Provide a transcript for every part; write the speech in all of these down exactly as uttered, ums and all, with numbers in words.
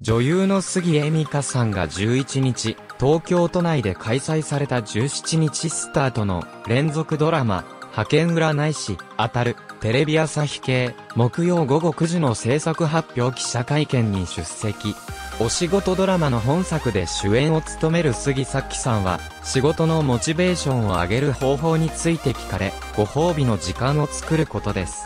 女優の杉恵美香さんがじゅういちにち、東京都内で開催されたじゅうしちにちスタートの連続ドラマ、派遣占い師、当たる、テレビ朝日系、木曜午後くじの制作発表記者会見に出席。お仕事ドラマの本作で主演を務める杉咲さんは、仕事のモチベーションを上げる方法について聞かれ、ご褒美の時間を作ることです。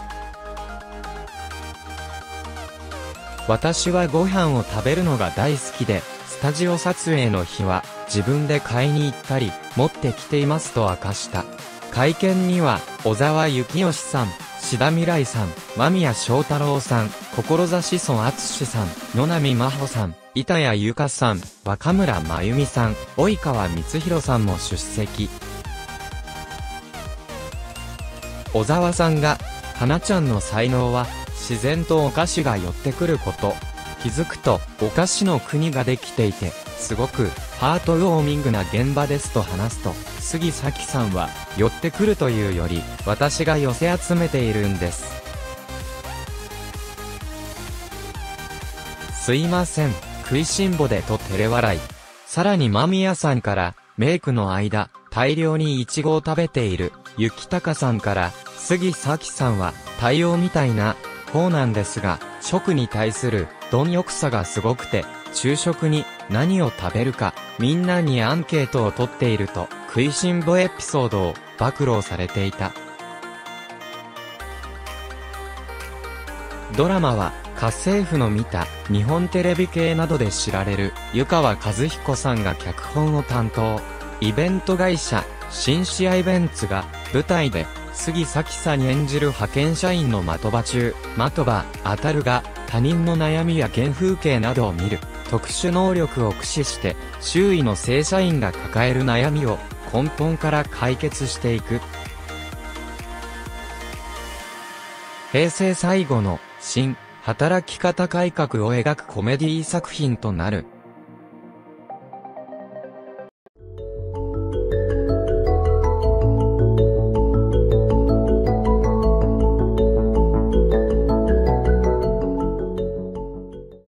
私はご飯を食べるのが大好きで、スタジオ撮影の日は自分で買いに行ったり、持ってきていますと明かした。会見には、小沢幸義さん、志田未来さん、間宮祥太朗さん、志尊淳さん、野波真帆さん、板谷由夏さん、若村真由美さん、及川光博さんも出席。小沢さんが、花ちゃんの才能は、自然とお菓子が寄ってくること。気づくと、お菓子の国ができていて、すごく、ハートウォーミングな現場ですと話すと、杉咲さんは、寄ってくるというより、私が寄せ集めているんです。すいません、食いしん坊でと照れ笑い。さらに間宮さんから、メイクの間、大量にイチゴを食べている、雪高さんから、杉咲さんは、対応みたいな、こうなんですが、食に対する、貪欲さがすごくて、昼食に何を食べるか、みんなにアンケートを取っていると、食いしん坊エピソードを暴露されていた。ドラマは、家政婦の見た、日本テレビ系などで知られる、湯川和彦さんが脚本を担当。イベント会社、シンシアイベンツが、舞台で、杉咲さん演じる派遣社員の的場中、的場、当たるが、他人の悩みや原風景などを見る、特殊能力を駆使して、周囲の正社員が抱える悩みを、根本から解決していく。平成最後の、新、働き方改革を描くコメディ作品となる。